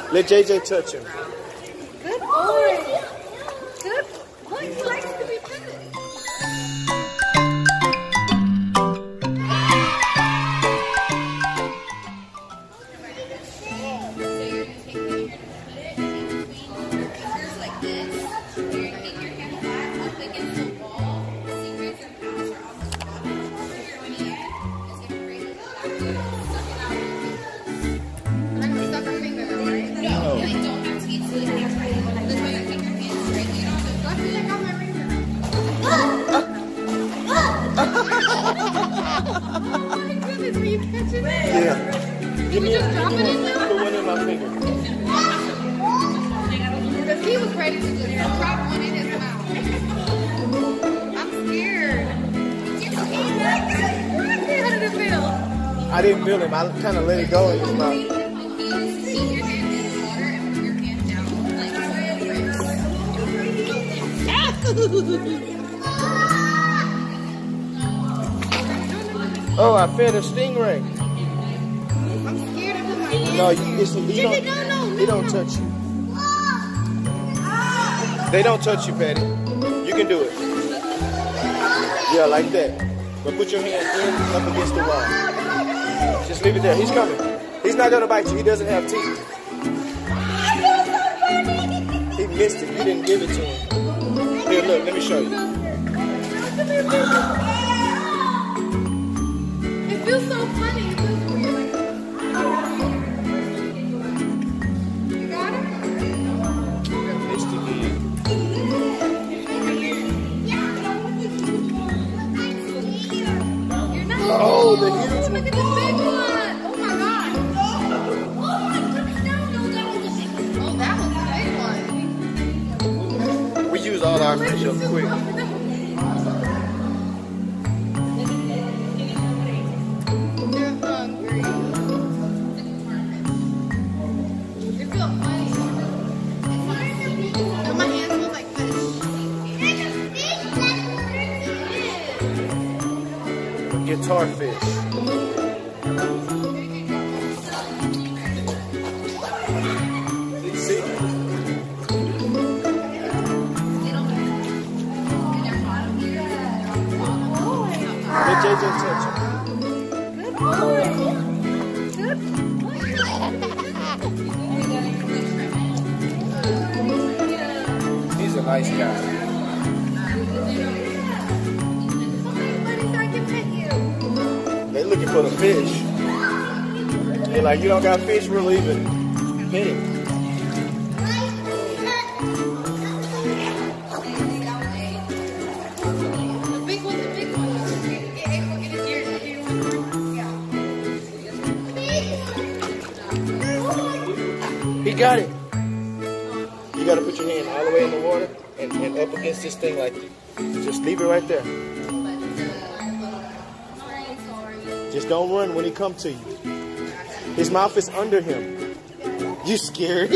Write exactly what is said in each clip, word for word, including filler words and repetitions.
Let J J touch him. Good boy. Good. Look, he likes to be petted. Yeah. Give me a, just drop it in there? put one in my finger. Because he was ready to just drop one in his mouth. I'm scared. How did it feel? I didn't feel him. I kind of let it go in his mouth. Oh, I fed a stingray. I'm scared of my hand. No, you, it's, he don't, no, no, he don't touch you. They don't touch you, Patty. You can do it. Yeah, like that. But put your hand in up against the wall. Just leave it there. He's coming. He's not gonna bite you. He doesn't have teeth. He missed it. You didn't give it to him. Here, look. Let me show you. It feels so funny. It feels weird. You got it? Missed again. You're not. Oh, the huge Look at the big one. Oh my god. Oh, that was a big one. We use all our fish up quick. They're hungry. It feels funny. And my hands feel like fish. Guitar fish. See? Let J J touch him. Good boy. Good boy. He's a nice guy. Buddy, so I can pet you. They looking for the fish. They're like, you don't got fish, we're leaving. Hit it. The big one, the big one. Yeah, we'll get it here. Yeah. He got it. You gotta put your hand all the way in the water and, and up against this thing like just leave it right there. Just don't run when he comes to you. His mouth is under him. You scared?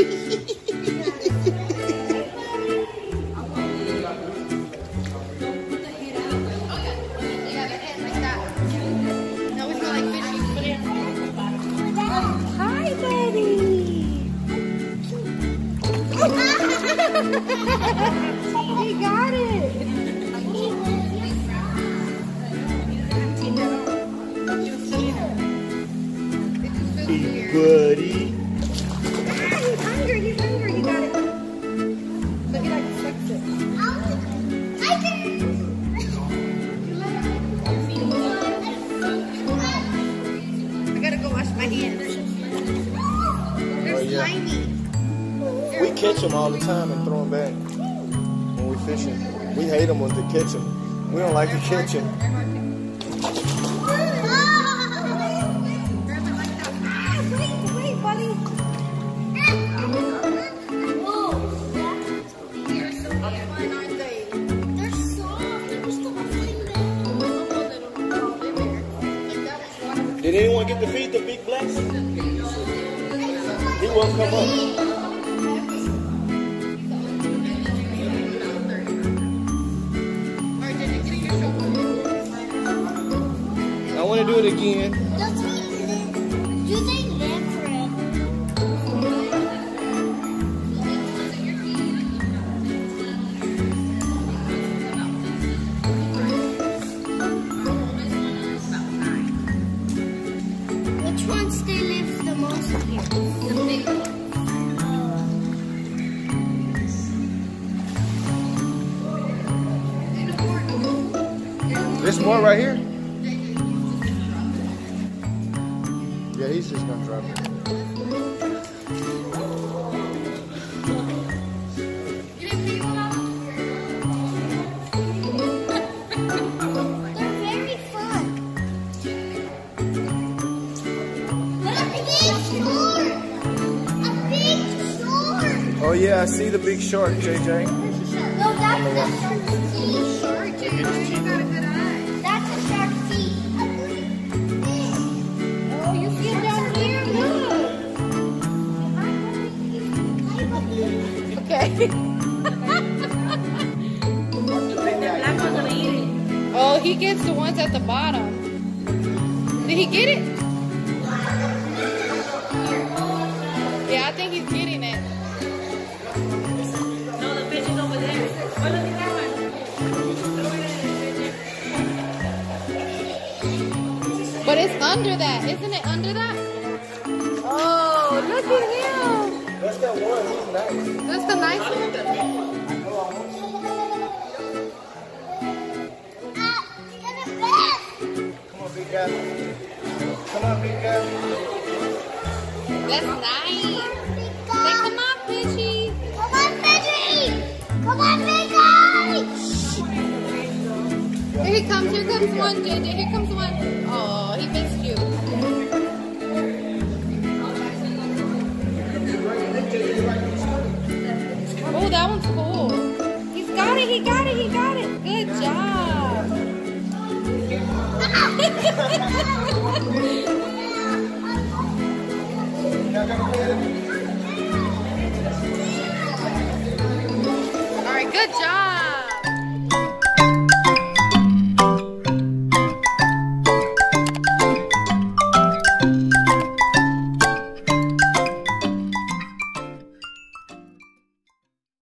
Hi, buddy. He got it. Hey, buddy. He's hungry. He's hungry. He got it. But he like sucks it. I gotta go wash my hands. They're Oh, yeah. slimy. We catch them all the time and throw them back when we fishing. We hate them when they catch them. We don't like to catch them. Wait, buddy. Did anyone get to feed the big bless? He won't come up. I want to do it again. Do they live forever? more right here? Yeah, he's just gonna drop it. Oh yeah, I see the big shark, J J. No, that's a shark's teeth. Shark, J J, you got a good eye. That's a shark's teeth. Oh, you see it down here? Look. Okay. Oh, he gets the ones at the bottom. Did he get it? Yeah, I think he's getting it. No, the fish is over there. Oh, look at that one. But it's under that. Isn't it under that? Oh, look at him. That's that one, he's nice. That's the nice one. Come on, big guy. Come on, big guy. That's nice. Say, come on, fishy. Come on, Betty! Come on, big guy! Here he comes. Here comes one, J J. Here comes one. Oh, he missed you. Oh, that one's cool. He's got it. He got it. He got it. Good job. All right, good job.